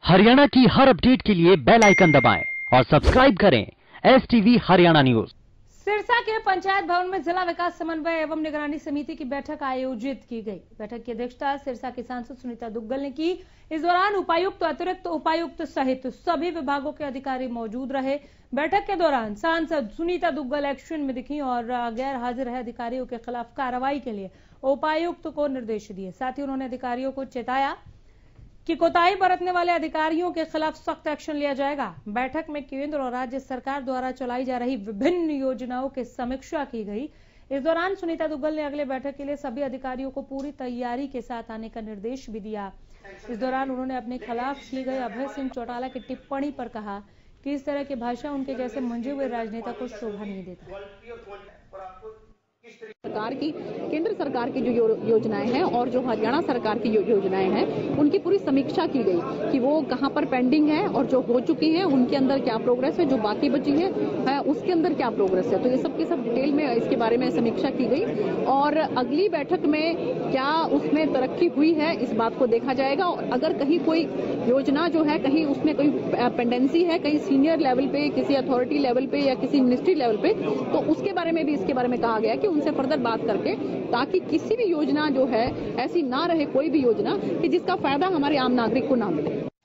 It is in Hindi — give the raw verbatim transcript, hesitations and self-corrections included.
हरियाणा की हर अपडेट के लिए बेल आइकन दबाएं और सब्सक्राइब करें S TV Haryana news. Sirsa के पंचायत भवन में जिला विकास समन्वय एवं निगरानी समिति की बैठक आयोजित की गई। बैठक की अध्यक्षता सिरसा की सांसद सुनीता दुग्गल ने की। इस दौरान उपायुक्त, अतिरिक्त उपायुक्त सहित सभी विभागों के अधिकारी मौजूद रहे। बैठक के दौरान सांसद सुनीता दुग्गल एक्शन में दिखी और गैर हाजिर रहे अधिकारियों के खिलाफ कार्रवाई के लिए उपायुक्त को निर्देश दिए। साथ ही उन्होंने अधिकारियों को चेताया कि कोताही बरतने वाले अधिकारियों के खिलाफ सख्त एक्शन लिया जाएगा। बैठक में केंद्र और राज्य सरकार द्वारा चलाई जा रही विभिन्न योजनाओं की समीक्षा की गई। इस दौरान सुनीता दुग्गल ने अगले बैठक के लिए सभी अधिकारियों को पूरी तैयारी के साथ आने का निर्देश भी दिया। इस दौरान उन्होंने अपने खिलाफ की गई अभय सिंह चौटाला की टिप्पणी पर कहा कि इस तरह की भाषा उनके जैसे मंजे हुए राजनेता को शोभा नहीं देता। सरकार की, केंद्र सरकार की जो योजनाएं हैं और जो हरियाणा सरकार की योजनाएं हैं उनकी पूरी समीक्षा की गई कि वो कहां पर पेंडिंग है और जो हो चुकी हैं उनके अंदर क्या प्रोग्रेस है, जो बाकी बची है, है उसके अंदर क्या प्रोग्रेस है। तो ये सब के सब डिटेल में इसके बारे में समीक्षा की गई और अगली बैठक में क्या उसमें तरक्की हुई है इस बात को देखा जाएगा। और अगर कहीं कोई योजना जो है कहीं उसमें कोई पेंडेंसी है, कहीं सीनियर लेवल पे, किसी अथॉरिटी लेवल पे या किसी मिनिस्ट्री लेवल पे, तो उसके बारे में भी इसके बारे में कहा गया कि उनसे फर्दर बात करके, ताकि किसी भी योजना जो है ऐसी ना रहे, कोई भी योजना कि जिसका फायदा हमारे आम नागरिक को ना मिले।